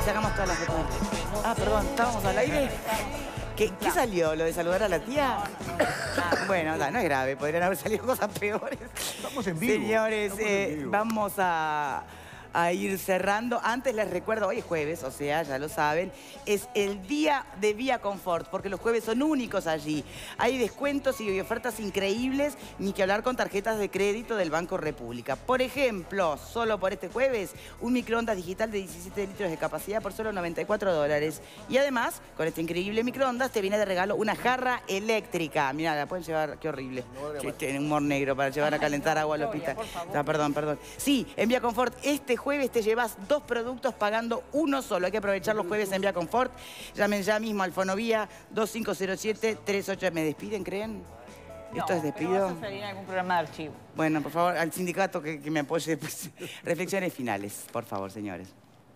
sacamos todas las fotos. Ah, perdón, estábamos al aire. ¿Qué salió? ¿Lo de saludar a la tía? Bueno, no es grave, podrían haber salido cosas peores. Estamos en vivo. Señores, vamos a ir cerrando. Antes les recuerdo, hoy es jueves, o sea, ya lo saben, es el día de Vía Confort, porque los jueves son únicos allí. Hay descuentos y ofertas increíbles, ni que hablar con tarjetas de crédito del Banco República. Por ejemplo, solo por este jueves, un microondas digital de 17 litros de capacidad por solo $94. Y además, con este increíble microondas, te viene de regalo una jarra eléctrica. Mirá, la pueden llevar, qué horrible. Tiene humor negro para llevar a calentar agua al hospital. Perdón. Sí, en Vía Confort, este jueves te llevas 2 productos pagando uno solo. Hay que aprovechar los jueves en Vía Confort. Llamen ya mismo al Fonovía 2507-38. ¿Me despiden, creen? ¿Esto es despido? No vas a salir en algún programa de archivo. Bueno, por favor, al sindicato que me apoye después. Reflexiones finales, por favor, señores.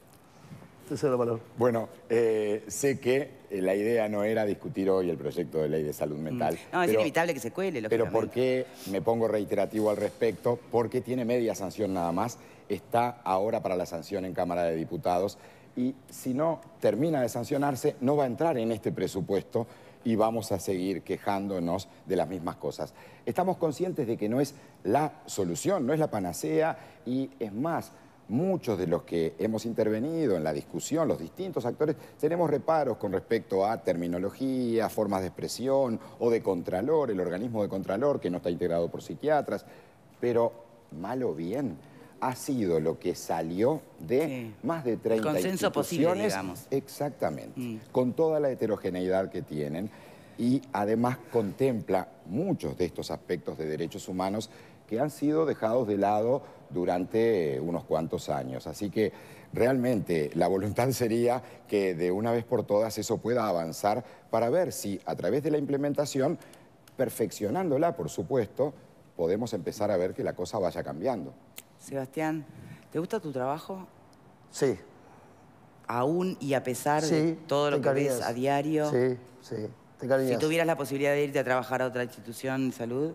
Bueno, sé que la idea no era discutir hoy el proyecto de ley de salud mental. No, es inevitable que se cuele, lógicamente. Pero ¿por qué me pongo reiterativo al respecto? Porque tiene media sanción nada más. Está ahora para la sanción en Cámara de Diputados. Y si no termina de sancionarse, no va a entrar en este presupuesto y vamos a seguir quejándonos de las mismas cosas. Estamos conscientes de que no es la solución, no es la panacea y es más, muchos de los que hemos intervenido en la discusión, los distintos actores, tenemos reparos con respecto a terminología, formas de expresión o de contralor, el organismo de contralor que no está integrado por psiquiatras, pero mal o bien ha sido lo que salió de más de 30 consenso instituciones. posible, digamos. Exactamente, con toda la heterogeneidad que tienen y además contempla muchos de estos aspectos de derechos humanos que han sido dejados de lado durante unos cuantos años. Así que realmente la voluntad sería que de una vez por todas eso pueda avanzar para ver si a través de la implementación, perfeccionándola por supuesto, podemos empezar a ver que la cosa vaya cambiando. Sebastián, ¿te gusta tu trabajo? Sí. Aún y a pesar de todo lo que ves a diario. Sí. Te cariñas. Si tuvieras la posibilidad de irte a trabajar a otra institución de salud.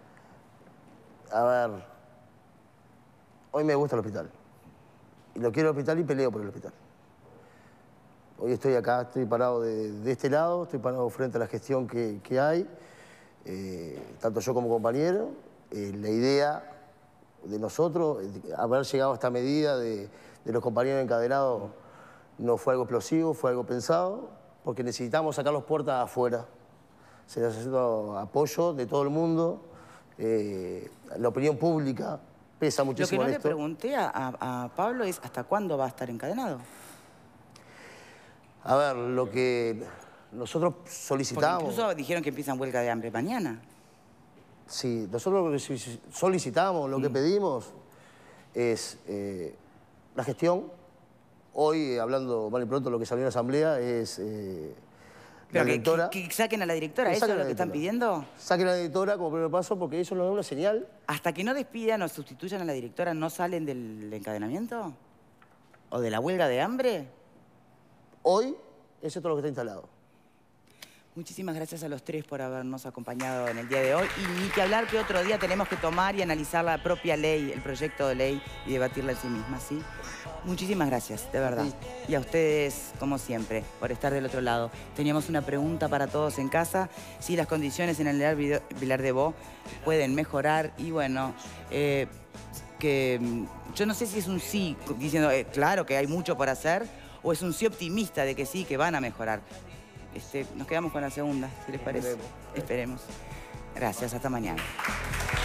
A ver, hoy me gusta el hospital. Y lo quiero el hospital y peleo por el hospital. Hoy estoy acá, estoy parado de este lado, estoy parado frente a la gestión que hay, tanto yo como compañero. La idea de nosotros, haber llegado a esta medida de los compañeros encadenados, no fue algo explosivo, fue algo pensado, porque necesitamos sacar los puertas afuera. Se necesita apoyo de todo el mundo. La opinión pública pesa muchísimo en esto. Lo que no le pregunté a Pablo es ¿hasta cuándo va a estar encadenado? A ver, lo que nosotros solicitamos... Porque incluso dijeron que empiezan huelga de hambre mañana. Sí, nosotros lo que solicitamos, lo que pedimos es la gestión. Hoy, hablando mal y pronto, lo que salió en la asamblea es... Pero la directora, que saquen a la directora, ¿eso es lo que están pidiendo? Saquen a la directora como primer paso porque eso nos da una señal. ¿Hasta que no despidan o sustituyan a la directora no salen del encadenamiento? ¿O de la huelga de hambre? Hoy, eso es todo lo que está instalado. Muchísimas gracias a los tres por habernos acompañado en el día de hoy. Y ni que hablar que otro día tenemos que tomar y analizar la propia ley, el proyecto de ley y debatirla en sí misma, ¿sí? Muchísimas gracias, de verdad. Sí. Y a ustedes, como siempre, por estar del otro lado. Teníamos una pregunta para todos en casa. Si las condiciones en el Vilar de Bo pueden mejorar. Y bueno, que yo no sé si es un sí, diciendo, claro que hay mucho por hacer, o es un sí optimista de que sí, que van a mejorar. Nos quedamos con la segunda, si les parece. Esperemos. Gracias, hasta mañana.